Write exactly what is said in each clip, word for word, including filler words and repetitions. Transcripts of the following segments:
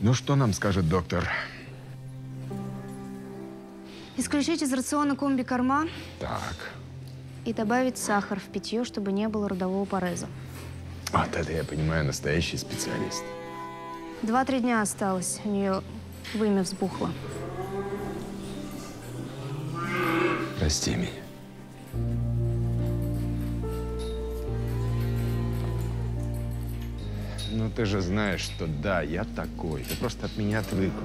Ну, что нам скажет доктор? Исключить из рациона комбикорма. Так. И добавить сахар в питье, чтобы не было родового пореза. Вот это я понимаю, настоящий специалист. Два-три дня осталось. У нее вымя взбухло. Прости меня. Ну, ты же знаешь, что да, я такой. Ты просто от меня отвыкла.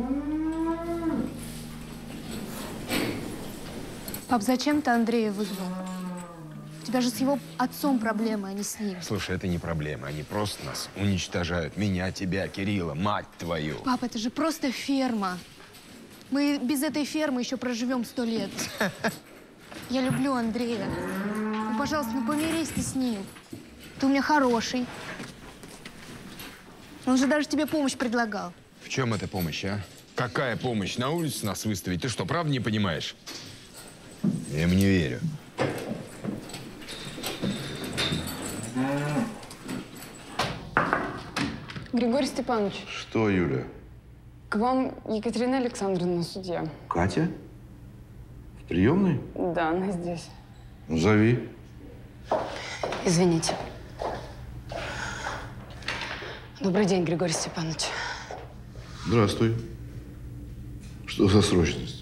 Пап, зачем ты Андрея вызвал? У тебя же с его отцом проблемы, а не с ним. Слушай, это не проблема. Они просто нас уничтожают. Меня, тебя, Кирилла, мать твою. Пап, это же просто ферма. Мы без этой фермы еще проживем сто лет. Я люблю Андрея. Ну, пожалуйста, ну помирись ты с ним. Ты у меня хороший. Он же даже тебе помощь предлагал. В чем эта помощь, а? Какая помощь? На улицу нас выставить? Ты что, правда не понимаешь? Я ему не верю. Григорий Степанович. Что, Юля? К вам Екатерина Александровна, судья. Катя? В приемной? Да, она здесь. Ну, зови. Извините. Добрый день, Григорий Степанович. Здравствуй. Что за срочность?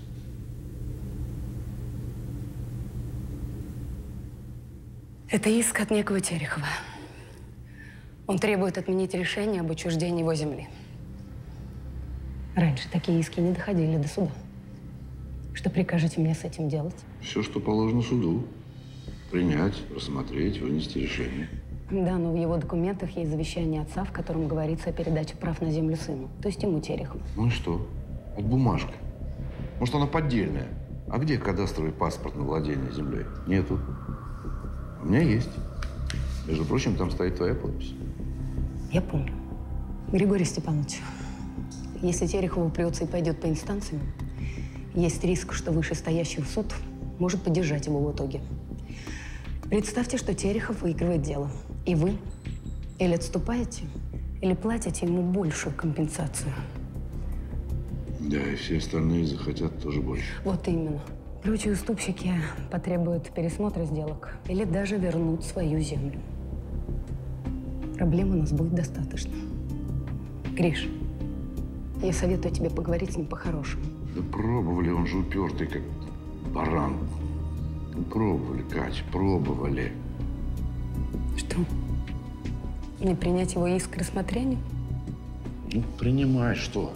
Это иск от некого Терехова. Он требует отменить решение об отчуждении его земли. Раньше такие иски не доходили до суда. Что прикажете мне с этим делать? Все, что положено суду. Принять, рассмотреть, вынести решение. Да, но в его документах есть завещание отца, в котором говорится о передаче прав на землю сыну, то есть ему, Терехову. Ну и что? Вот бумажка. Может, она поддельная. А где кадастровый паспорт на владение землей? Нету. У меня есть. Между прочим, там стоит твоя подпись. Я помню. Григорий Степанович, если Терехов упрется и пойдет по инстанциям, есть риск, что вышестоящий суд может поддержать его в итоге. Представьте, что Терехов выигрывает дело. И вы или отступаете, или платите ему большую компенсацию. Да, и все остальные захотят тоже больше. Вот именно. Прочие уступщики потребуют пересмотра сделок или даже вернут свою землю. Проблем у нас будет достаточно. Гриш, я советую тебе поговорить с ним по-хорошему. Да пробовали, он же упертый, как баран. Ну, пробовали, Катя, пробовали. Что? Не принять его иск к рассмотрению? Ну, принимай, что?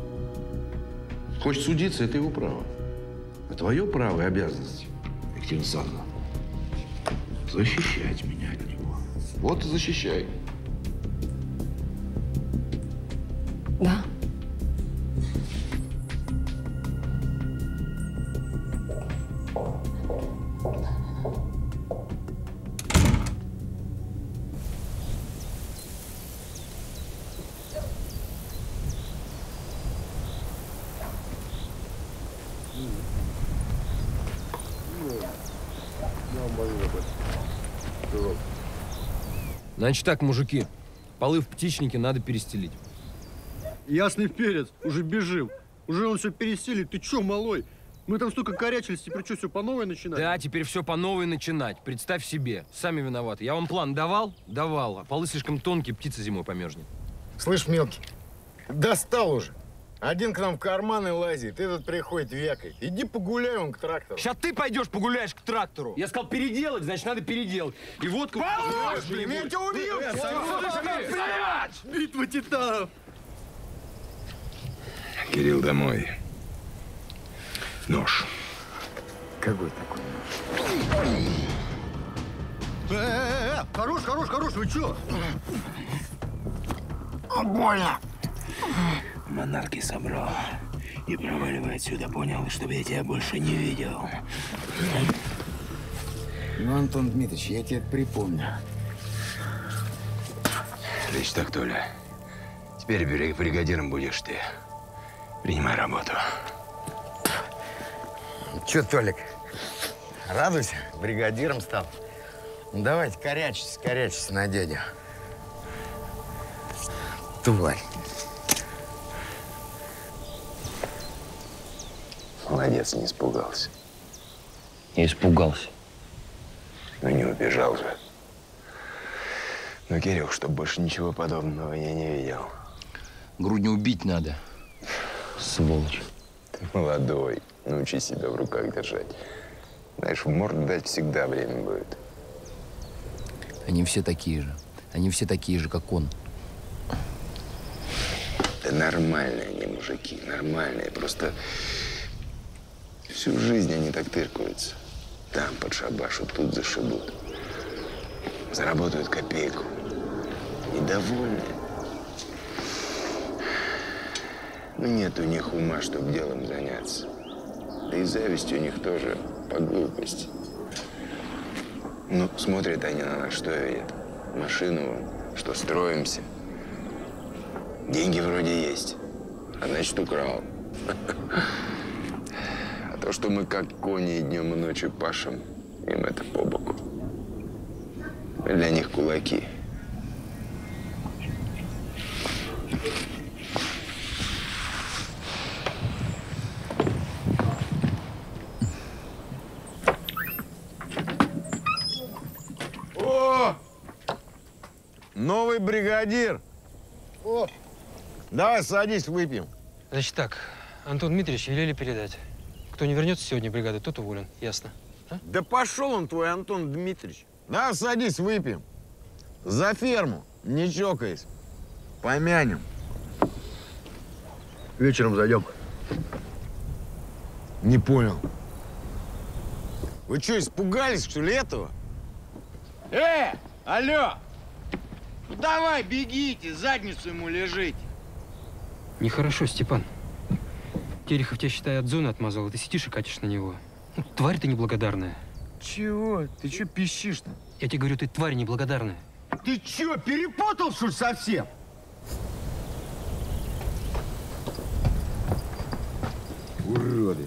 Хочет судиться, это его право. А твое право и обязанность, Екатерина Александровна, защищать меня от него. Вот и защищай. Да. Значит так, мужики, полы в птичнике надо перестелить. Ясный перец, уже бежим. Уже он все перестелит. Ты че, малой? Мы там столько корячились, теперь что, все по новой начинать? Да, теперь все по новой начинать. Представь себе, сами виноваты. Я вам план давал? Давал. А полы слишком тонкие, птица зимой померзнет. Слышь, мелкий, достал уже. Один к нам в карманы лазит, этот приходит вякает. Иди погуляй он к трактору. Сейчас ты пойдешь погуляешь к трактору. Я сказал переделать, значит надо переделать. И водку... Блин, я тебя убью! Битва титанов! Кирилл, домой. Нож. Какой такой нож? Э-э-э! Хорош, хорош, хорош, вы че? Больно! Монархи собрал. И проваливай отсюда, понял? Чтобы я тебя больше не видел. Ну, Антон Дмитриевич, я тебе припомню. Значит так, Толя. Теперь бригадиром будешь ты. Принимай работу. Че, Толик, радуйся, бригадиром стал. Ну, давайте, корячьтесь, корячьтесь на дядю. Тварь. Молодец, не испугался. Я испугался. Ну не убежал же. Но, Кирюх, чтобы больше ничего подобного я не видел. Грудню убить надо. Сволочь. Ты молодой. Научи себя в руках держать. Знаешь, в морду дать всегда время будет. Они все такие же. Они все такие же, как он. Да нормальные они мужики, нормальные. Просто всю жизнь они так тыркаются. Там подшабашут, тут зашибут. Заработают копейку. Недовольны. Но нет у них ума, чтобы делом заняться. Да и зависть у них тоже по глупости. Ну, смотрят они на нас, что видят? Машину вон, что строимся. Деньги вроде есть, а значит, украл. А то, что мы как кони и днем, и ночью пашем, им это по боку. Мы для них кулаки. О! Новый бригадир. О! Давай садись, выпьем. Значит так, Антон Дмитриевич велели передать. Кто не вернется сегодня в бригаду, тот уволен. Ясно? А? Да пошел он, твой Антон Дмитриевич. Давай садись, выпьем. За ферму, не чокаясь. Помянем. Вечером зайдем. Не понял. Вы что, испугались, что ли, этого? Э, алло! Ну давай, бегите, задницу ему лежите. Нехорошо, Степан. Терехов тебя, считай, от зоны отмазал, а ты сидишь и катишь на него. Ну, тварь ты неблагодарная. Чего? Ты что пищишь-то? Я тебе говорю, ты тварь неблагодарная. Ты что, перепутал, что ли, совсем? Уроды.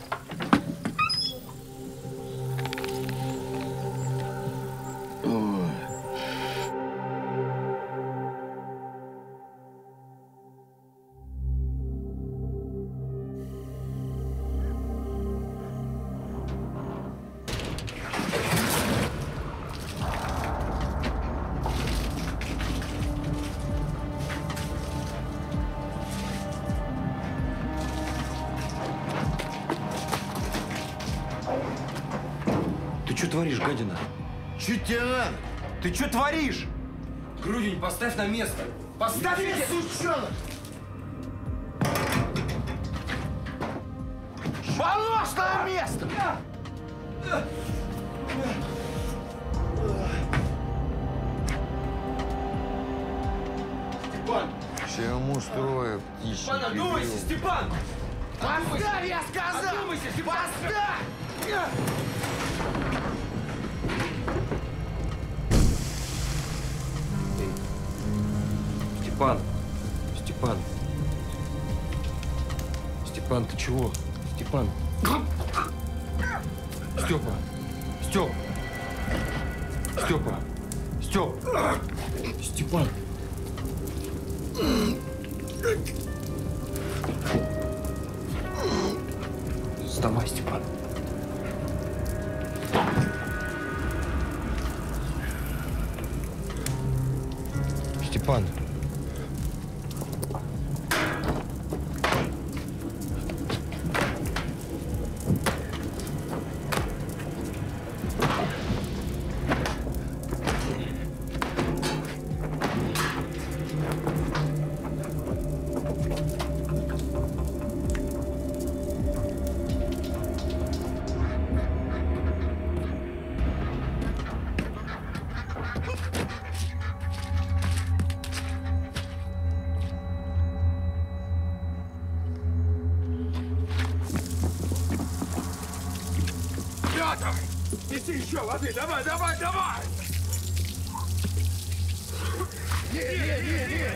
Ты что творишь, гадина? Че тебе надо? Ты что творишь? Грудень, поставь на место. Поставь! Ты, сучонок! Положь на место! Степан! Чем устрою, птичий Степан, одумайся, Степан! Поставь, я сказал! Одумайся, Степан! Поставь! Степан! Степан! Степан, ты чего? Степан! Степа! Степ! Степа! Степ! Степан! Вставай, Степан! Степан! Неси еще воды, давай, давай, давай! Не, не, не, не!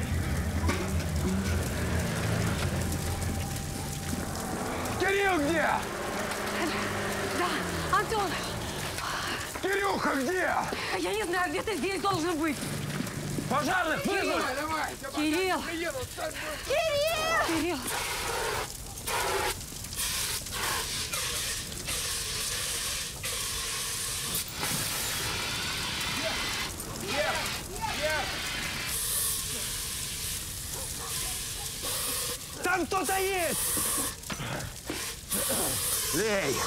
Кирилл где? Да, Антон! Кирюха где? Я не знаю, где ты здесь должен быть. Пожарных вызвать! Давай, давай! Кирилл! Кирилл! Кирилл! кто-то есть! Лей!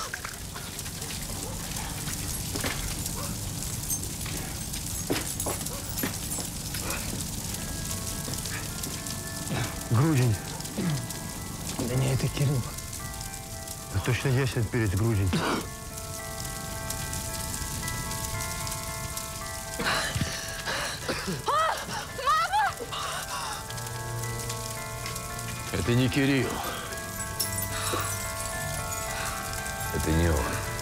Грудень. Да не, это Кирилл. Да точно ясен перец грудень. Это не Кирилл. Это не он.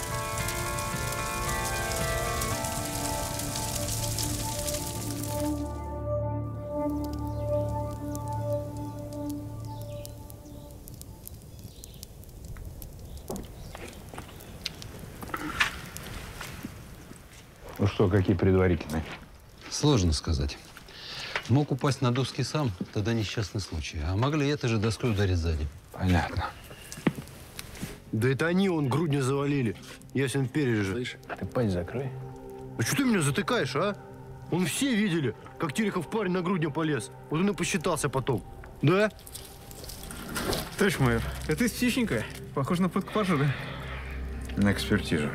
Ну что, какие предварительные? Сложно сказать. Мог упасть на доски сам, тогда несчастный случай. А могли этой же доской ударить сзади. Понятно. Да это они, он, грудня завалили. Ясен перец же. Слышь, ты пасть закрой. А что ты меня затыкаешь, а? Он все видели, как Терехов парень на грудня полез. Вот он и посчитался потом. Да? Товарищ майор, это из птичника. Похоже на пытку поджога. На экспертизу.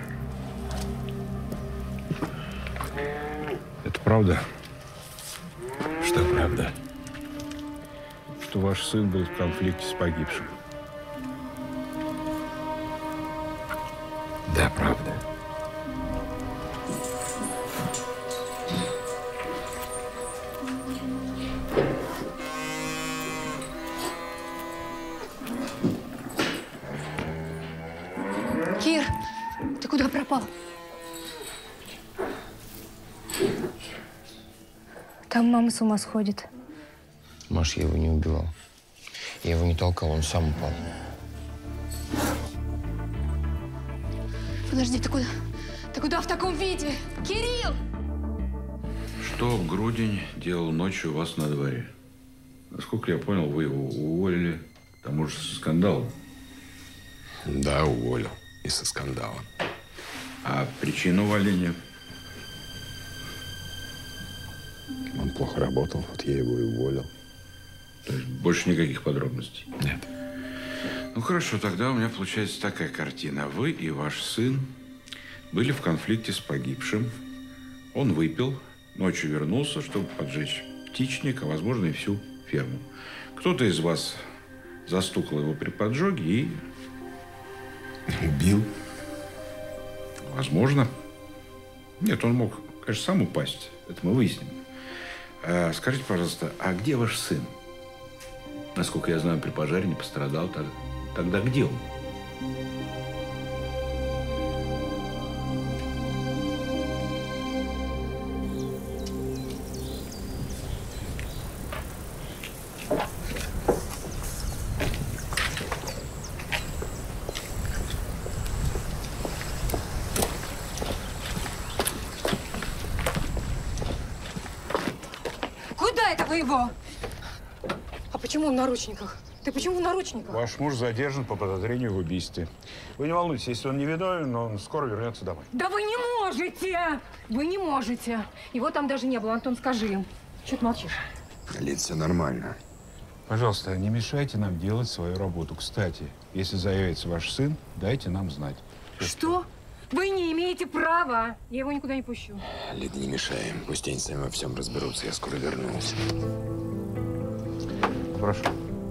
Это правда? Что правда? Что ваш сын был в конфликте с погибшим? Да, правда. Кир, ты куда пропал? Там мама с ума сходит. Маш, я его не убивал. Я его не толкал, он сам упал. Подожди, ты куда? Ты куда в таком виде? Кирилл! Что Грудень делал ночью у вас на дворе? Насколько я понял, вы его уволили, к тому же со скандалом. Да, уволил. И со скандалом. А причина увольнения? Он плохо работал, вот я его и уволил. То есть больше никаких подробностей? Нет. Ну хорошо, тогда у меня получается такая картина. Вы и ваш сын были в конфликте с погибшим. Он выпил, ночью вернулся, чтобы поджечь птичник, а возможно и всю ферму. Кто-то из вас застукал его при поджоге и... Убил? Возможно. Нет, он мог, конечно, сам упасть. Это мы выясним. А, скажите, пожалуйста, а где ваш сын? Насколько я знаю, при пожаре не пострадал. Тогда где он? Куда это вы его? А почему он в наручниках? Ты почему в наручниках? Ваш муж задержан по подозрению в убийстве. Вы не волнуйтесь, если он не виновен, он скоро вернется домой. Да вы не можете! Вы не можете. Его там даже не было. Антон, скажи им. Чего ты молчишь? Лид, все нормально. Пожалуйста, не мешайте нам делать свою работу. Кстати, если заявится ваш сын, дайте нам знать. Что? Вы не имеете права. Я его никуда не пущу. Лид, не мешаем. Пусть они сами во всем разберутся. Я скоро вернусь. Прошу.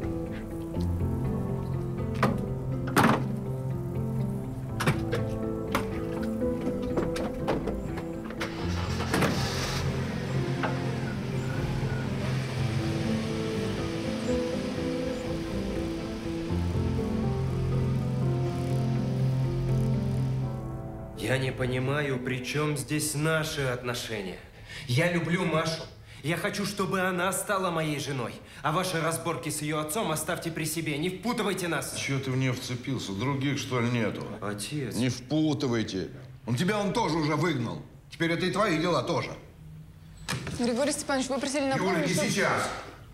Я не понимаю, при чем здесь наши отношения. Я люблю Машу. Я хочу, чтобы она стала моей женой. А ваши разборки с ее отцом оставьте при себе. Не впутывайте нас. Чего ты в нее вцепился? Других, что ли, нету? Отец. Не впутывайте. Он тебя он тоже уже выгнал. Теперь это и твои дела тоже. Григорий Степанович, вы просили напомнить, Юля, не что... сейчас.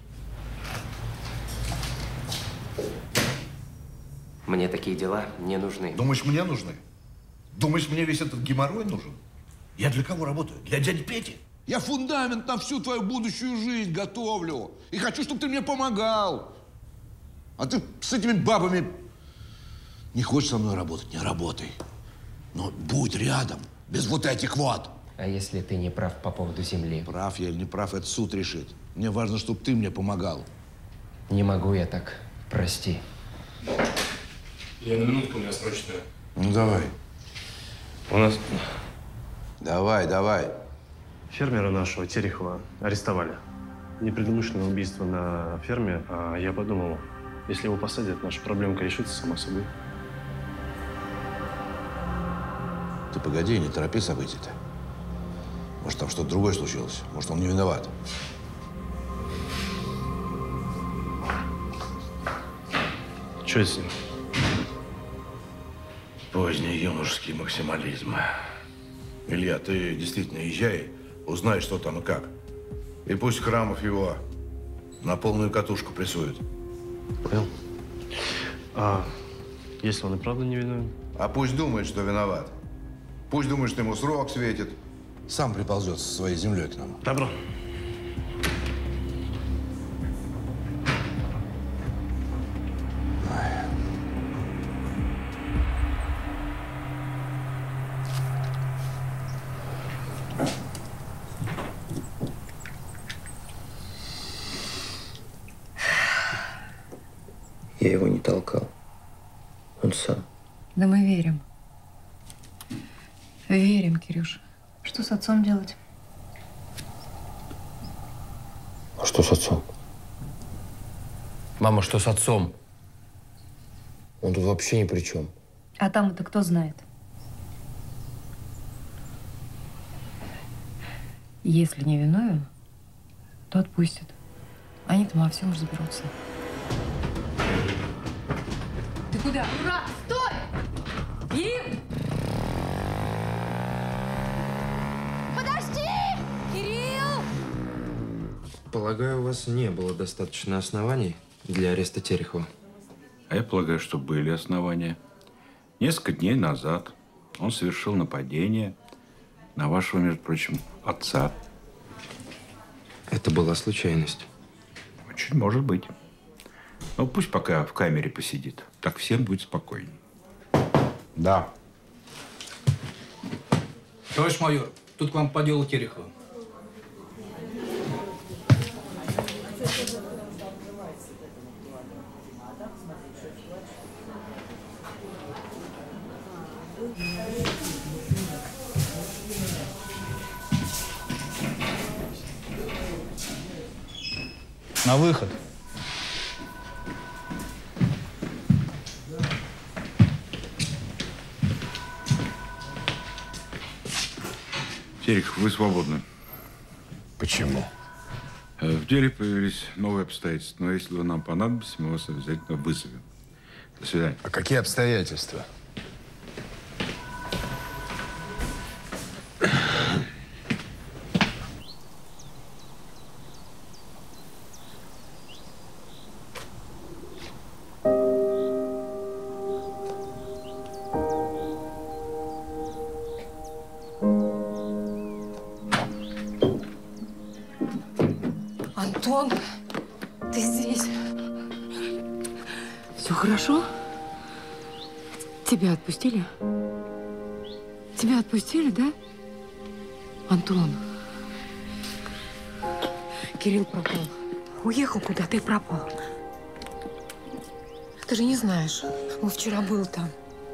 Мне такие дела не нужны. Думаешь, мне нужны? Думаешь, мне весь этот геморрой нужен? Я для кого работаю? Для дяди Пети? Я фундамент на всю твою будущую жизнь готовлю. И хочу, чтобы ты мне помогал. А ты с этими бабами не хочешь со мной работать, не работай. Но будь рядом, без вот этих вот. А если ты не прав по поводу земли? Прав я или не прав, это суд решит. Мне важно, чтобы ты мне помогал. Не могу я так. Прости. Я на минутку, у меня срочно. Ну, давай. У нас… Давай, давай. Фермера нашего, Терехова, арестовали. Непредумышленное убийство на ферме. А я подумал, если его посадят, наша проблемка решится сама собой. Ты погоди, не торопи события-то. Может, там что-то другое случилось. Может, он не виноват. Что с ним? Поздний юношеский максимализм. Илья, ты действительно езжай, узнай, что там и как. И пусть Храмов его на полную катушку прессует. Понял. А если он и правда не виновен? А пусть думает, что виноват. Пусть думает, что ему срок светит. Сам приползет со своей землей к нам. Добро. Я его не толкал. Он сам. Да мы верим. Верим, Кирюша. Что с отцом делать? А что с отцом? Мама, что с отцом? Он тут вообще ни при чем. А там это кто знает? Если не виновен, то отпустят. Они там во всем разберутся. Ты куда? Ура! Стой! Кирилл! Подожди! Кирилл! Полагаю, у вас не было достаточно оснований для ареста Терехова. А я полагаю, что были основания. Несколько дней назад он совершил нападение на вашего, между прочим, отца. Это была случайность. Очень может быть. Но пусть пока в камере посидит. Так всем будет спокойнее. Да. Товарищ майор, тут к вам по делу Терехова. На выход. Терехов, вы свободны. Почему? В деле появились новые обстоятельства. Но если вы нам понадобитесь, мы вас обязательно вызовем. До свидания. А какие обстоятельства? Антон, ты здесь. Все хорошо? Тебя отпустили? Тебя отпустили, да? Антон. Кирилл пропал. Уехал куда-то и пропал. Ты же не знаешь. Он вчера был там.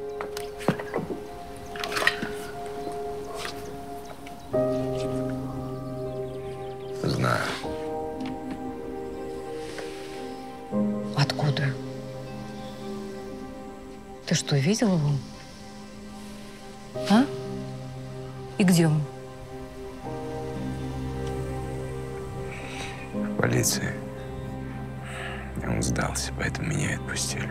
Знаю. Откуда? Ты что, видел его? А? И где он? В полиции. Он сдался, поэтому меня и отпустили.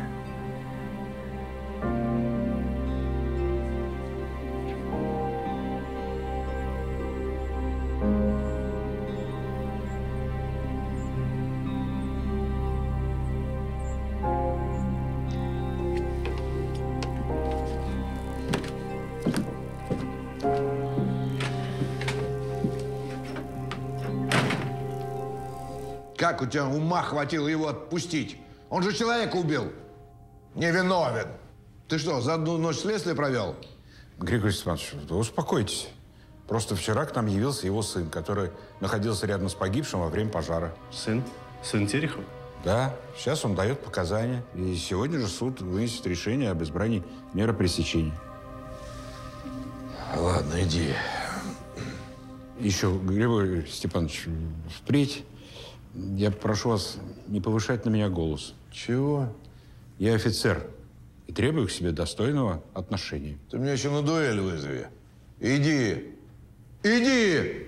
Как у тебя ума хватило его отпустить? Он же человека убил. Невиновен. Ты что, за одну ночь следствие провел? Григорий Степанович, да успокойтесь. Просто вчера к нам явился его сын, который находился рядом с погибшим во время пожара. Сын? Сын Терехова? Да. Сейчас он дает показания. И сегодня же суд вынесет решение об избрании меры пресечения. Ладно, иди. Еще, Григорий Степанович, впредь я прошу вас не повышать на меня голос. Чего? Я офицер и требую к себе достойного отношения. Ты меня еще на дуэль вызови. Иди. Иди!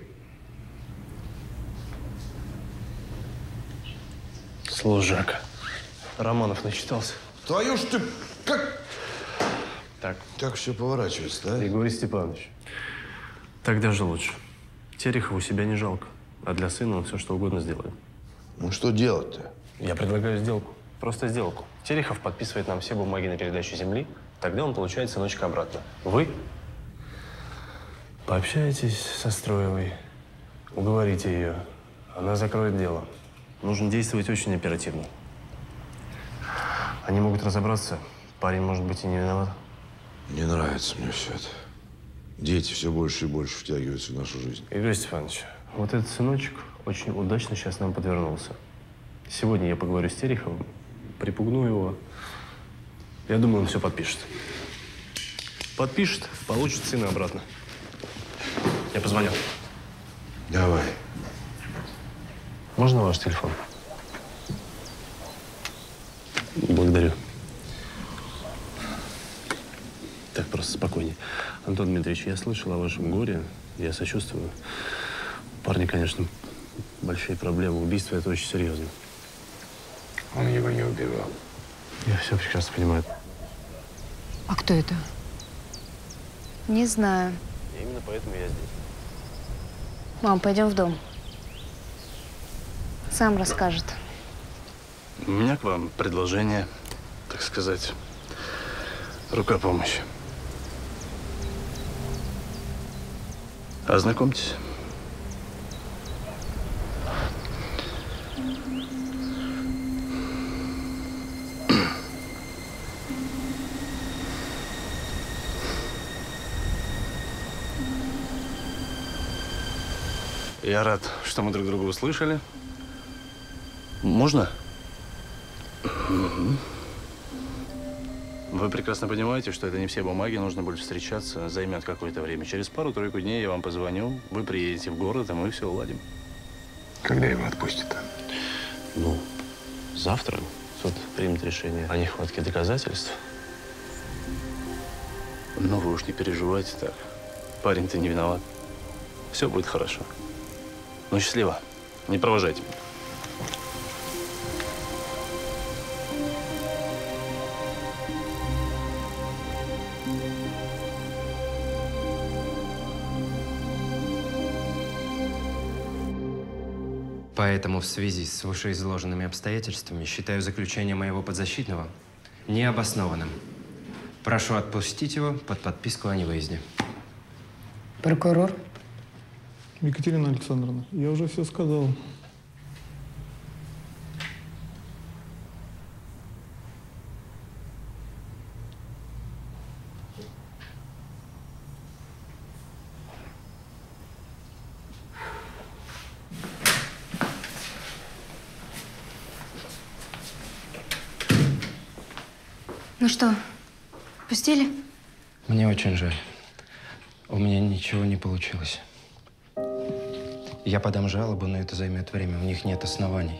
Служака. Романов начитался. Твою ж ты... Как? Так. Как все поворачивается, да? Григорий Степанович, так даже лучше. Терехову себя не жалко. А для сына он все что угодно сделает. Ну что делать-то? Я предлагаю сделку. Просто сделку. Терехов подписывает нам все бумаги на передачу земли, тогда он получает сыночка обратно. Вы пообщаетесь со Строевой, уговорите ее. Она закроет дело. Нужно действовать очень оперативно. Они могут разобраться. Парень, может быть, и не виноват. Не нравится мне все это. Дети все больше и больше втягиваются в нашу жизнь. Игорь Степанович, вот этот сыночек очень удачно сейчас нам подвернулся. Сегодня я поговорю с Тереховым, припугну его. Я думаю, он все подпишет. Подпишет, получит сына обратно. Я позвоню. Давай. Можно ваш телефон? Благодарю. Так, просто спокойнее. Антон Дмитриевич, я слышал о вашем горе. Я сочувствую. У парня, конечно, большие проблемы. Убийство – это очень серьезно. Он его не убивал. Я все прекрасно понимаю. А кто это? Не знаю. И именно поэтому я здесь. Мам, пойдем в дом. Сам расскажет. У меня к вам предложение, так сказать, рука помощи. Ознакомьтесь. Я рад, что мы друг друга услышали. Можно? Вы прекрасно понимаете, что это не все бумаги, нужно будет встречаться, займет какое-то время. Через пару-тройку дней я вам позвоню, вы приедете в город, и мы все уладим. Когда его отпустят? Ну, завтра суд примет решение о нехватке доказательств. Но вы уж не переживайте так. Парень-то не виноват. Все будет хорошо. Ну, счастливо. Не провожайте меня. Поэтому в связи с вышеизложенными обстоятельствами считаю заключение моего подзащитного необоснованным. Прошу отпустить его под подписку о невыезде. Прокурор? Екатерина Александровна, я уже все сказал. Ну что, пустили? Мне очень жаль. У меня ничего не получилось. Я подам жалобу, но это займет время. У них нет оснований.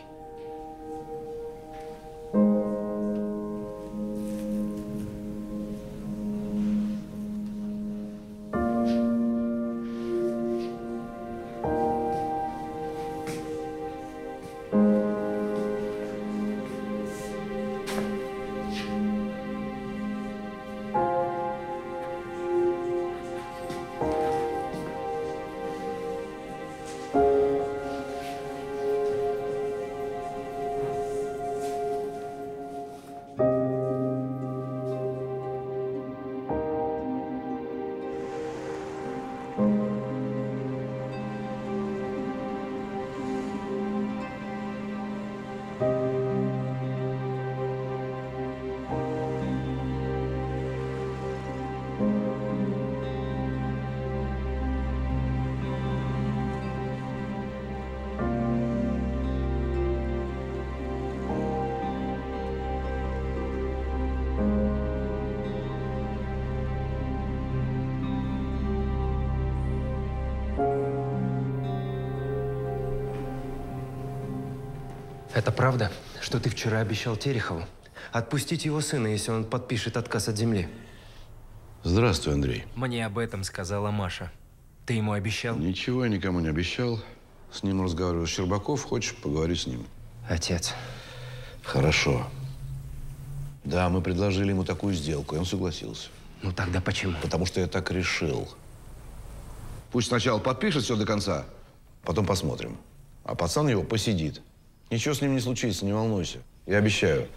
Это правда, что ты вчера обещал Терехову отпустить его сына, если он подпишет отказ от земли? Здравствуй, Андрей. Мне об этом сказала Маша. Ты ему обещал? Ничего я никому не обещал. С ним разговаривал Щербаков. Хочешь, поговори с ним. Отец. Хорошо. Да, мы предложили ему такую сделку, и он согласился. Ну тогда почему? Потому что я так решил. Пусть сначала подпишет все до конца, потом посмотрим. А пацан его посидит. Ничего с ним не случится, не волнуйся. Я обещаю.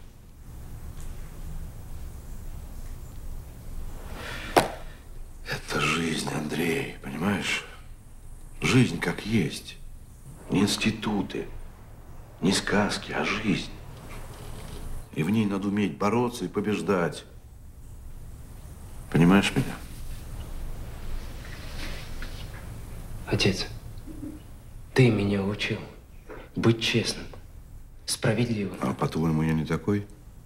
Это жизнь, Андрей, понимаешь? Жизнь как есть. Не институты, не сказки, а жизнь. И в ней надо уметь бороться и побеждать. Понимаешь меня? Отец, ты меня учил быть честным, справедливым. А по-твоему, я не такой?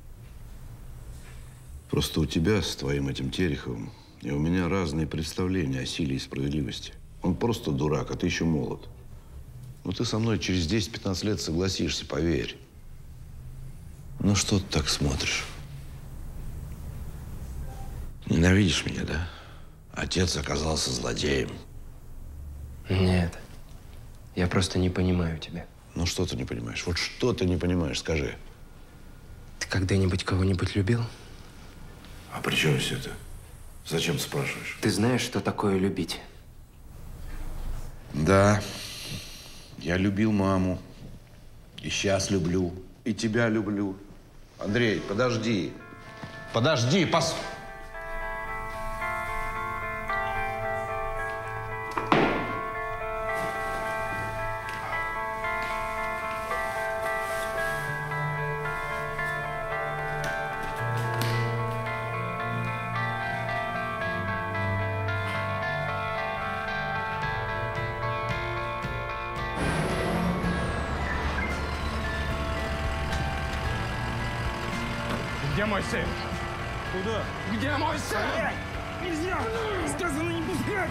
Просто у тебя с твоим этим Тереховым и у меня разные представления о силе и справедливости. Он просто дурак, а ты еще молод. Ну ты со мной через десять-пятнадцать лет согласишься, поверь. Ну что ты так смотришь? Ненавидишь меня, да? Отец оказался злодеем. Нет, я просто не понимаю тебя. Ну что ты не понимаешь? Вот что ты не понимаешь, скажи. Ты когда-нибудь кого-нибудь любил? А при чем все это? Зачем ты спрашиваешь? Ты знаешь, что такое любить? Да. Я любил маму. И сейчас люблю. И тебя люблю. Андрей, подожди. Подожди, пос... Где мой сын? Куда? Где мой сын? Нельзя! Сказано не пускать!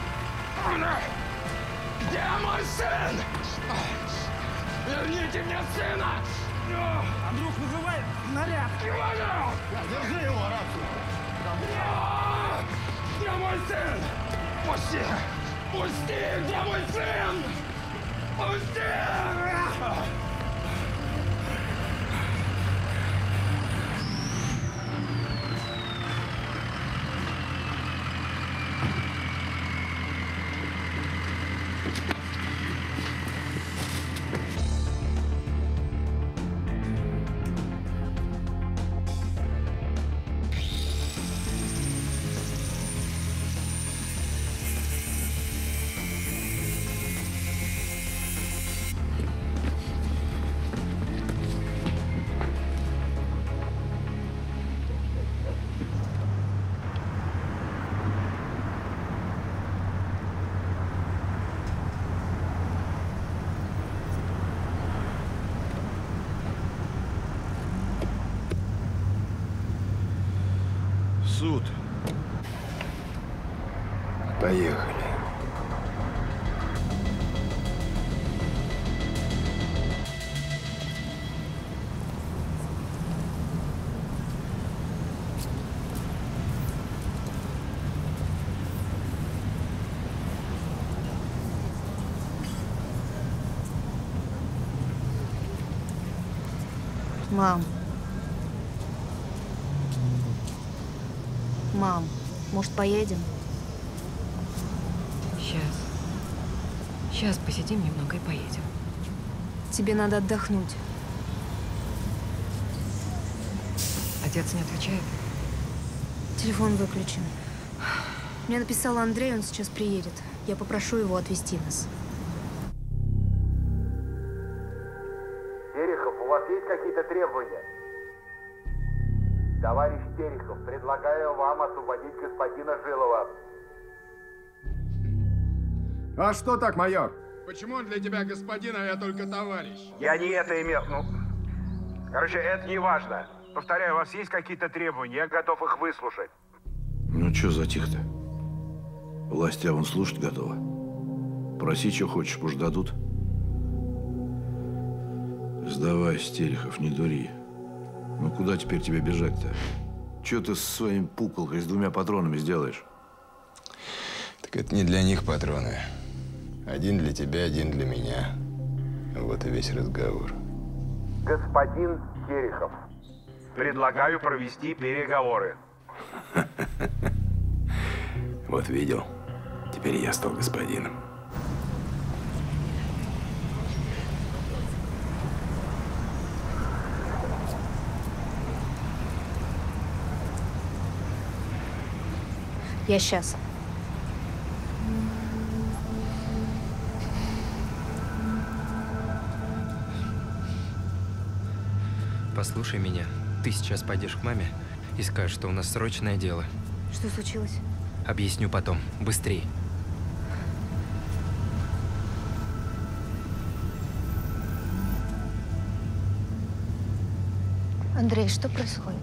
Где мой сын? Верните мне сына! Андрюх, вызывай наряд! Не могу! Держи его, рацию! Где мой сын? Пусти! Пусти! Где мой сын? Пусти! Суд. Поехали. Мам. Мам, может, поедем? Сейчас. Сейчас посидим немного и поедем. Тебе надо отдохнуть. Отец не отвечает? Телефон выключен. Мне написал Андрей, он сейчас приедет. Я попрошу его отвезти нас. Терехов, у вас есть какие-то требования? Товарищ Терехов, предлагаю вам освободить господина Жилова. А что так, майор? Почему он для тебя господин, а я только товарищ? Я не это имел. Ну, короче, это не важно. Повторяю, у вас есть какие-то требования? Я готов их выслушать. Ну, что затих-то? Власть тебя вон слушать готова. Проси, что хочешь, может, дадут. Сдавайся, Терехов, не дури. Ну куда теперь тебе бежать-то? Че ты со своим пуколкой с двумя патронами сделаешь? Так это не для них патроны. Один для тебя, один для меня. Вот и весь разговор. Господин Терехов, предлагаю провести переговоры. Вот видел. Теперь я стал господином. Я сейчас. Послушай меня. Ты сейчас пойдешь к маме и скажешь, что у нас срочное дело. Что случилось? Объясню потом. Быстрей. Андрей, что происходит?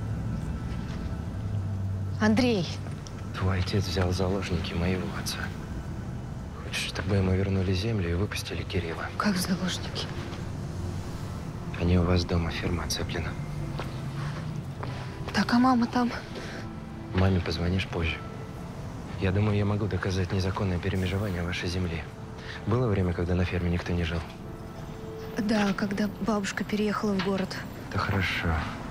Андрей! Твой отец взял в заложники моего отца. Хочешь, чтобы ему вернули землю и выпустили Кирилла? Как заложники? Они у вас дома, ферма оцеплена. Так, а мама там? Маме позвонишь позже. Я думаю, я могу доказать незаконное перемежевание вашей земли. Было время, когда на ферме никто не жил? Да, когда бабушка переехала в город. Это хорошо.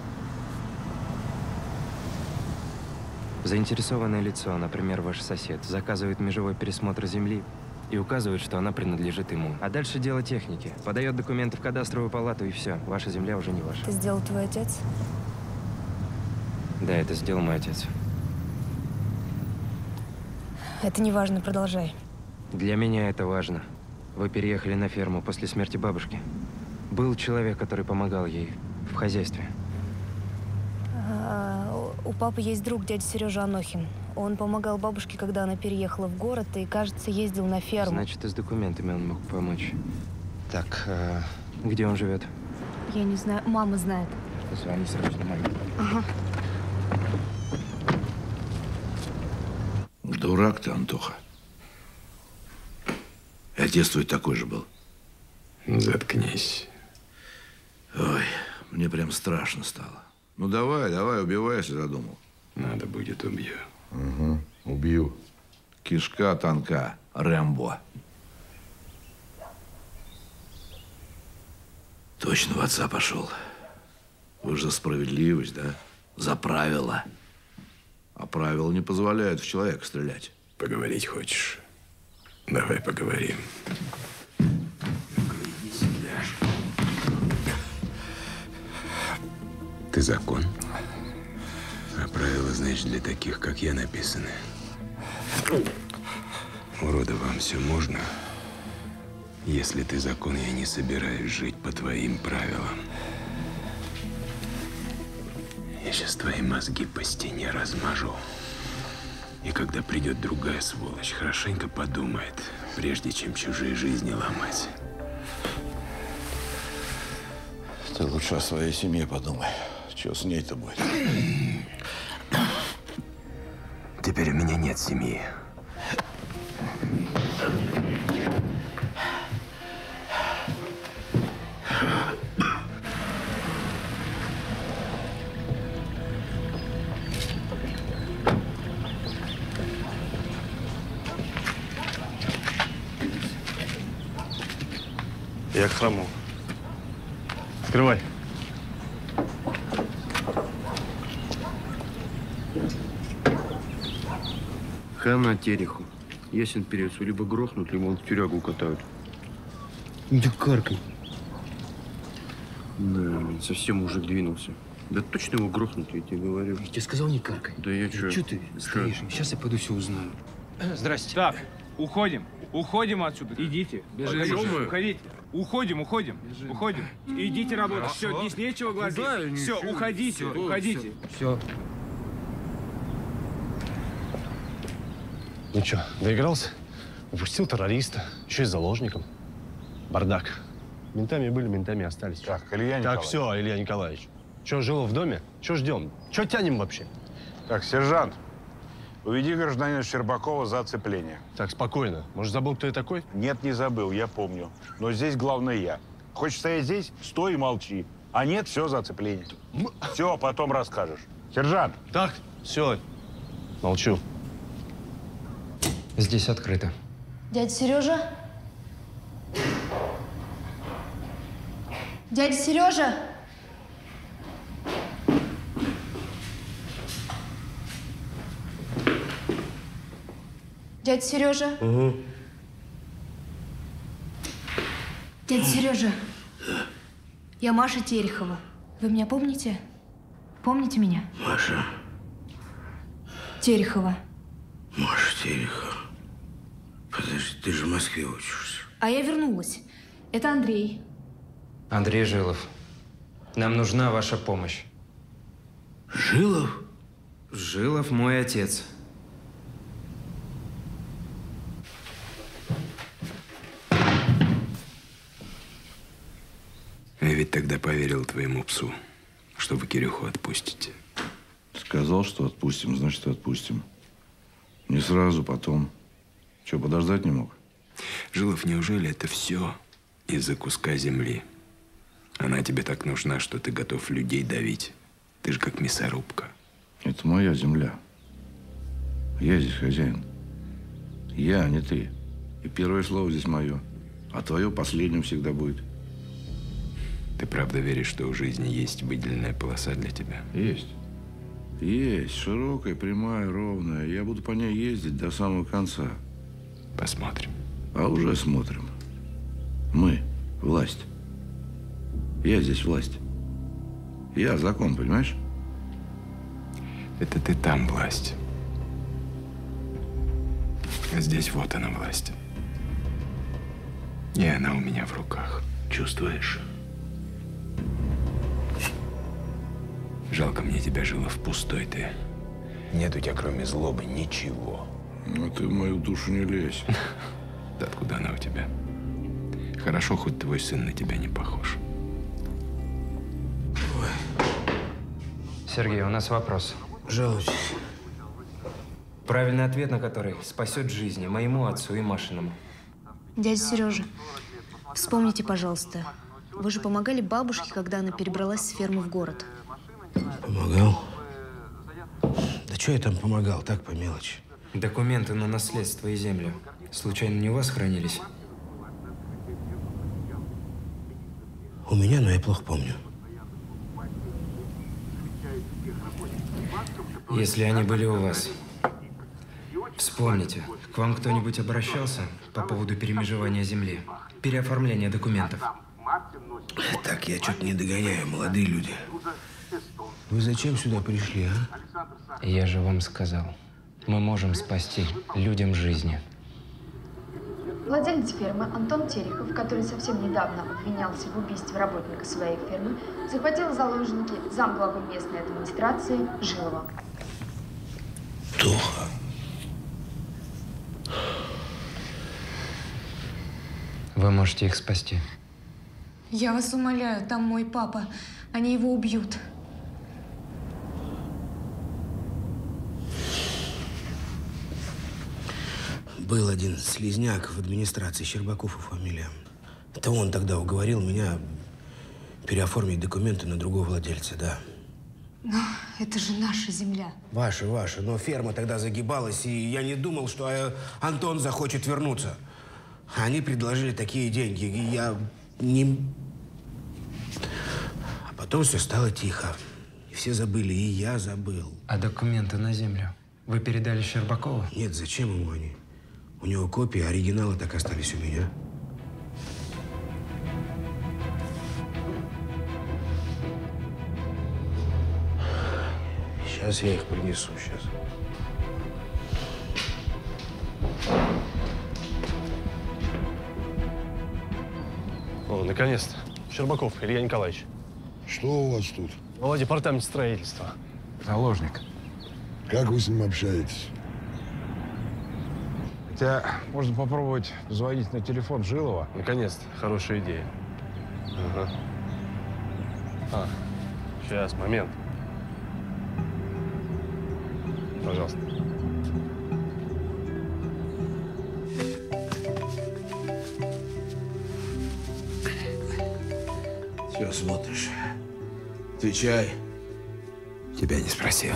Заинтересованное лицо, например, ваш сосед, заказывает межевой пересмотр земли и указывает, что она принадлежит ему. А дальше дело техники. Подает документы в кадастровую палату, и все. Ваша земля уже не ваша. Это сделал твой отец? Да, это сделал мой отец. Это не важно, продолжай. Для меня это важно. Вы переехали на ферму после смерти бабушки. Был человек, который помогал ей в хозяйстве. А, у папы есть друг, дядя Сережа Анохин. Он помогал бабушке, когда она переехала в город, и, кажется, ездил на ферму. Значит, и с документами он мог помочь. Так, а где он живет? Я не знаю, мама знает. Позвони срочно маме. Ага. Дурак ты, Антоха. И отец твой такой же был. Заткнись. Ой, мне прям страшно стало. Ну давай, давай, убивай, если задумал. Надо будет, убью. Угу, убью. Кишка тонка, Рэмбо. Точно в отца пошел. Вы же за справедливость, да? За правила. А правила не позволяют в человека стрелять. Поговорить хочешь? Давай поговорим. Ты закон. А правила, значит, для таких, как я, написаны. Урода, вам все можно. Если ты закон, я не собираюсь жить по твоим правилам. Я сейчас твои мозги по стене размажу. И когда придет другая сволочь, хорошенько подумает, прежде чем чужие жизни ломать. Ты лучше о своей семье подумай. Что с ней-то будет? Теперь у меня нет семьи. Я к храму. Открывай. Хана Тереху. Ясен перец. Либо грохнут, либо он в тюрягу катают. Да каркай. Да, совсем мужик двинулся. Да точно его грохнут, я тебе говорю. Я тебе сказал, не каркай. Да я что? Че ты стоишь? Сейчас я пойду все узнаю. Здрасте. Так, уходим. Уходим отсюда. Идите. Бежим. Уходите. Мы? Уходите. Уходим, уходим. Бежим. Уходим. Идите работать. А, все, а? здесь нечего глазеть. Да, все, ничего. уходите, Все, уходите. Все. Ну что, доигрался? Упустил террориста, еще и заложником. Бардак. Ментами были, ментами остались. Так, Илья Николаевич. Так, все, Илья Николаевич. Че, жил в доме? Че ждем? Че тянем вообще? Так, сержант, уведи гражданина Щербакова за оцепление. Так, спокойно. Может, забыл, кто я такой? Нет, не забыл, я помню. Но здесь главное я. Хочешь стоять здесь? Стой и молчи. А нет, все, зацепление. Все, потом расскажешь. Сержант. Так, все. Молчу. Здесь открыто. Дядя Сережа? Дядя Сережа? Дядя Сережа? Угу. Дядя Сережа, я Маша Терехова. Вы меня помните? Помните меня? Маша. Терехова. Маша Терехова. Подожди, ты же в Москве учишься. А я вернулась. Это Андрей. Андрей Жилов, нам нужна ваша помощь. Жилов? Жилов мой отец. Я ведь тогда поверил твоему псу, что вы Кирюху отпустите. Сказал, что отпустим, значит, отпустим. Не сразу, потом. Че, подождать не мог? Жилов, неужели это все из-за куска земли? Она тебе так нужна, что ты готов людей давить. Ты же как мясорубка. Это моя земля. Я здесь хозяин. Я, а не ты. И первое слово здесь мое. А твое последним всегда будет. Ты правда веришь, что у жизни есть выделенная полоса для тебя? Есть. Есть. Широкая, прямая, ровная. Я буду по ней ездить до самого конца. Посмотрим. А уже смотрим. Мы – власть. Я здесь власть. Я закон, понимаешь? Это ты там власть. А здесь вот она власть. И она у меня в руках. Чувствуешь? Жалко мне тебя, Жилов, пустой ты. Нет у тебя, кроме злобы, ничего. Ну ты в мою душу не лезь. Да откуда она у тебя? Хорошо, хоть твой сын на тебя не похож. Сергей, у нас вопрос. Жалуйтесь. Правильный ответ на который спасет жизни моему отцу и Машиному. Дядя Сережа, вспомните, пожалуйста, вы же помогали бабушке, когда она перебралась с фермы в город. Помогал? Да что я там помогал, так по мелочи. Документы на наследство и землю случайно не у вас хранились? У меня, но я плохо помню. Если они были у вас, вспомните, к вам кто-нибудь обращался по поводу перемежевания земли, переоформления документов? Так, я что-то не догоняю, молодые люди. Вы зачем сюда пришли, а? Я же вам сказал, мы можем спасти людям жизни. Владелец фермы Антон Терехов, который совсем недавно обвинялся в убийстве работника своей фермы, захватил в заложники замглавы местной администрации Жилова. Тоха. Вы можете их спасти. Я вас умоляю, там мой папа. Они его убьют. Был один слизняк в администрации, Щербаков и фамилия. Это он тогда уговорил меня переоформить документы на другого владельца, да. Но это же наша земля. Ваша, ваша. Но ферма тогда загибалась, и я не думал, что э, Антон захочет вернуться. Они предложили такие деньги, и я не... А потом все стало тихо. И все забыли, и я забыл. А документы на землю вы передали Щербакову? Нет, зачем ему они? У него копии, оригиналы так остались у меня. Сейчас я их принесу, сейчас. О, наконец-то. Щербаков Илья Николаевич. Что у вас тут? Глава департамента строительства. Заложник. Как вы с ним общаетесь? Хотя можно попробовать позвонить на телефон Жилова. Наконец-то. Хорошая идея. Ага. А, сейчас, момент. Пожалуйста. Что смотришь? Отвечай. Тебя не спросил.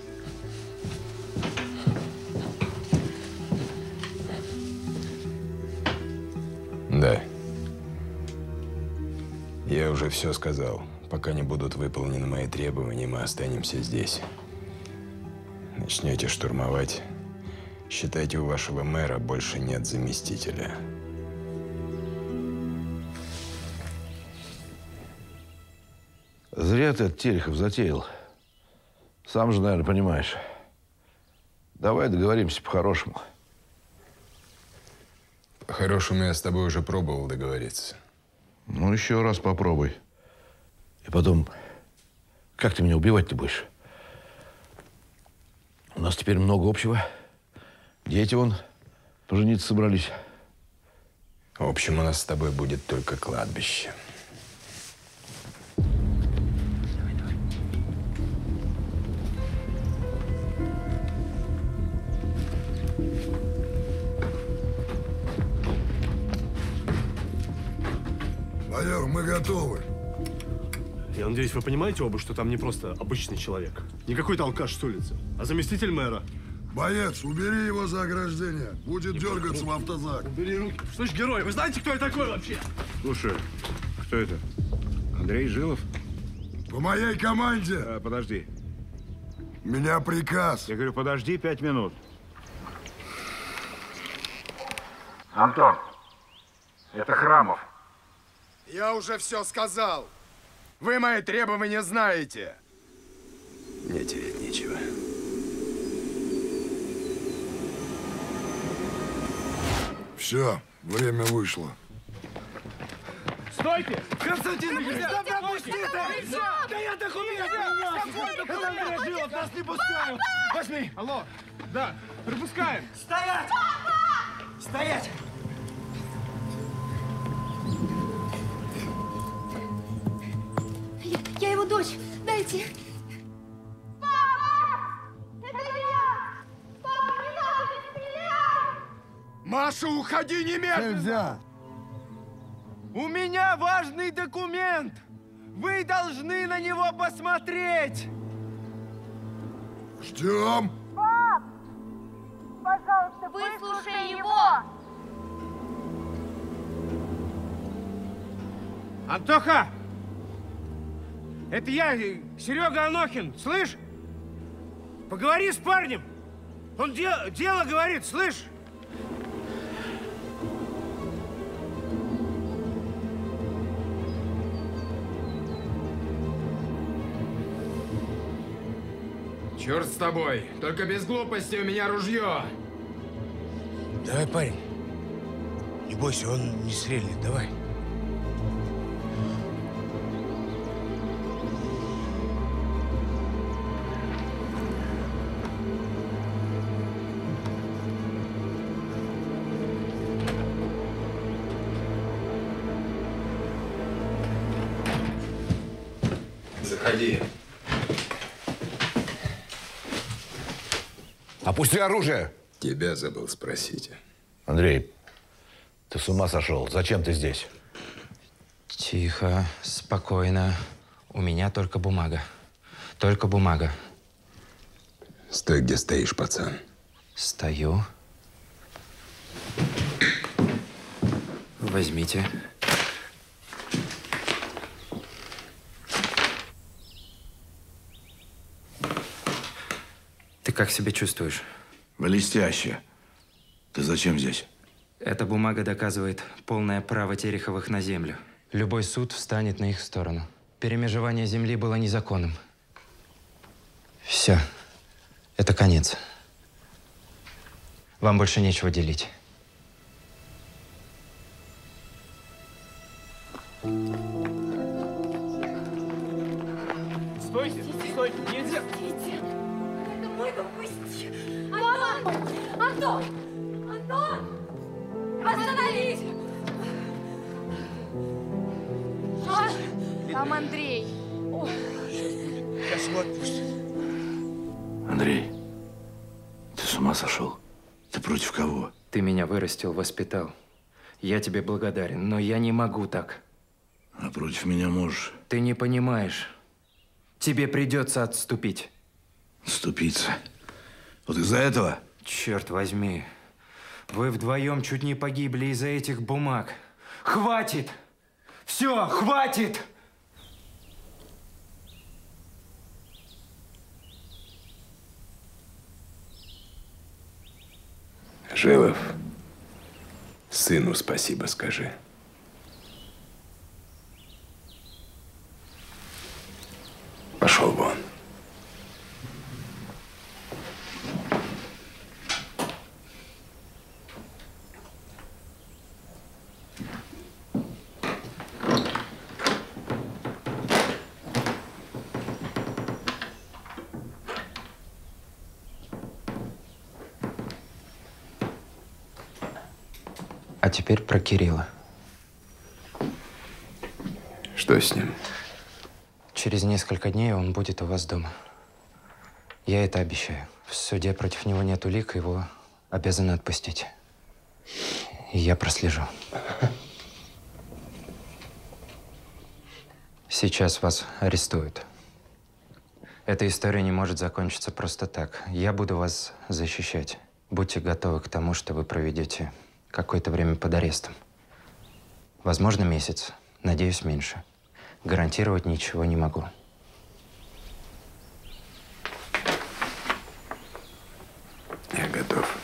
Да. Я уже все сказал. Пока не будут выполнены мои требования, мы останемся здесь. Начнете штурмовать. Считайте, у вашего мэра больше нет заместителя. Зря ты этот Терехов затеял. Сам же, наверное, понимаешь. Давай договоримся по-хорошему. По-хорошему, я с тобой уже пробовал договориться. Ну, еще раз попробуй. И потом, как ты меня убивать-то будешь? У нас теперь много общего. Дети вон пожениться собрались. В общем, у нас с тобой будет только кладбище. Майор, мы готовы. Я надеюсь, вы понимаете оба, что там не просто обычный человек. Не какой-то алкаш с улицы, а заместитель мэра. Боец, убери его за ограждение. Будет Не дергаться руки. в автозак. Убери руки. Слышь, герой, вы знаете, кто я такой вообще? Слушай, кто это? Андрей Жилов? По моей команде. А, подожди. У меня приказ. Я говорю, подожди пять минут. Антон, это Храмов. Я уже все сказал. Вы мои требования знаете. Мне терять нечего. Все, время вышло. Стойте! Константин, нельзя! пропусти ты! Да я документ! Это Андрей Жилов, нас не пускают! Возьми! Алло! Да, пропускаем! Стоять! Стоять! Я, я его дочь. Дайте. Папа! Это я! Папа, не надо, не стреляй! Маша, уходи немедленно! Нельзя! У меня важный документ! Вы должны на него посмотреть! Ждем! Пап! Пожалуйста, выслушай его! Антоха! Это я, Серега Анохин, слышь? Поговори с парнем! Он де дело говорит, слышь? Черт с тобой, только без глупости, у меня ружье. Давай, парень. Не бойся, он не стрельнет. Давай. Заходи. Опусти оружие! Тебя забыл спросить. Андрей, ты с ума сошел? Зачем ты здесь? Тихо, спокойно. У меня только бумага. Только бумага. Стой, где стоишь, пацан. Стою. Возьмите. Ты как себя чувствуешь? Блестяще. Ты зачем здесь? Эта бумага доказывает полное право Тереховых на землю. Любой суд встанет на их сторону. Перемежевание земли было незаконным. Все. Это конец. Вам больше нечего делить. Стойте, стойте, нельзя! Это мой дом, пусти! Антон! Антон! Антон! Остановись! Маш, там Андрей. Сейчас его отпустят. Андрей, ты с ума сошел? Ты против кого? Ты меня вырастил, воспитал. Я тебе благодарен, но я не могу так. А против меня можешь? Ты не понимаешь. Тебе придется отступить. Отступиться? Вот из-за этого? Черт возьми. Вы вдвоем чуть не погибли из-за этих бумаг. Хватит! Все, хватит! Жилов, сыну спасибо скажи. Пошел вон. А теперь про Кирилла. Что с ним? Через несколько дней он будет у вас дома. Я это обещаю. В суде против него нет улик, его обязаны отпустить. И я прослежу. Сейчас вас арестуют. Эта история не может закончиться просто так. Я буду вас защищать. Будьте готовы к тому, что вы проведете какое-то время под арестом. Возможно, месяц. Надеюсь, меньше. Гарантировать ничего не могу. Я готов.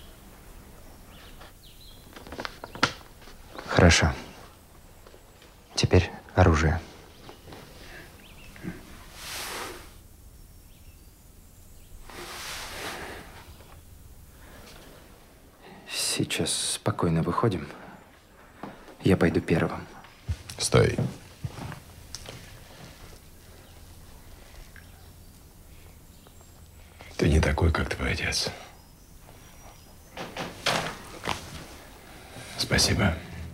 Хорошо. Теперь оружие. Сейчас спокойно выходим. Я пойду первым. Стой. Ты не такой, как твой отец. Спасибо.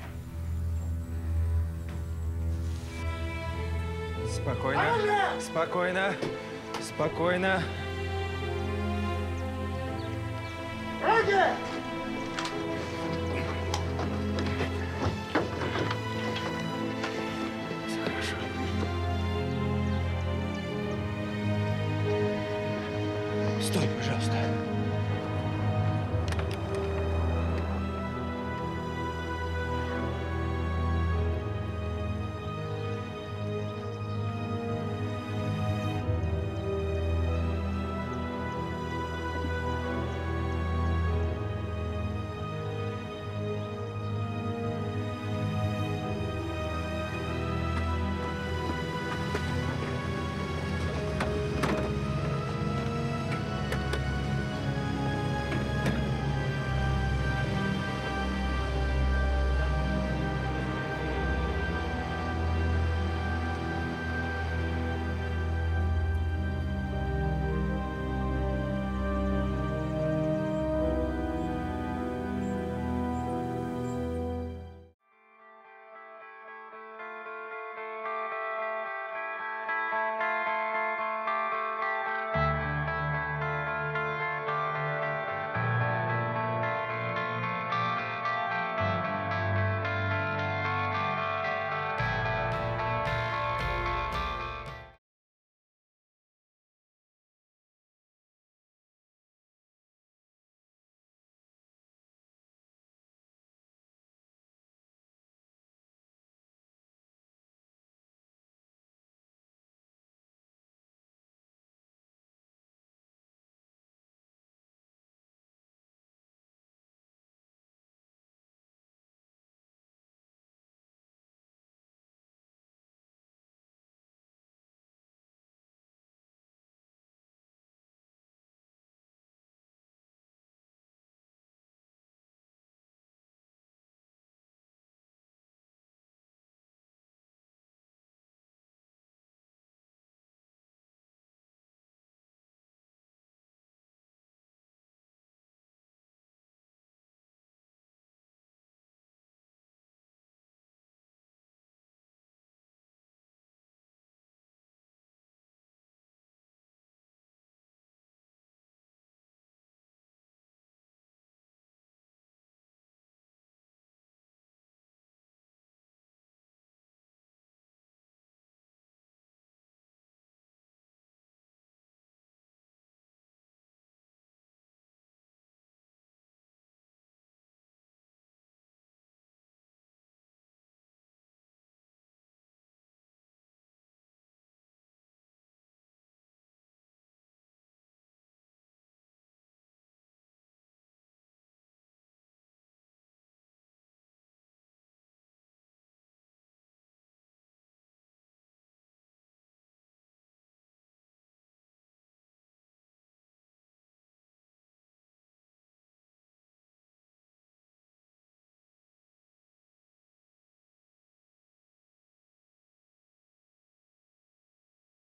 Спокойно. Спокойно. Спокойно. Руки!